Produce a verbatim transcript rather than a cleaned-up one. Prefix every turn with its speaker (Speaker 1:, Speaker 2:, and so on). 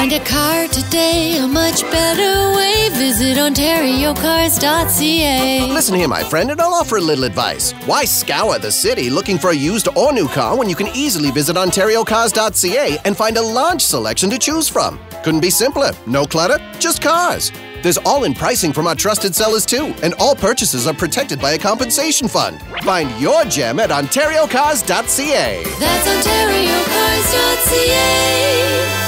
Speaker 1: Find a car today, a much better way. Visit Ontario Cars dot C A.
Speaker 2: Listen here, my friend, and I'll offer a little advice. Why scour the city looking for a used or new car when you can easily visit Ontario Cars dot C A and find a large selection to choose from? Couldn't be simpler. No clutter, just cars. There's all-in pricing from our trusted sellers too, and all purchases are protected by a compensation fund. Find your gem at Ontario Cars dot C A.
Speaker 1: That's Ontario Cars dot C A.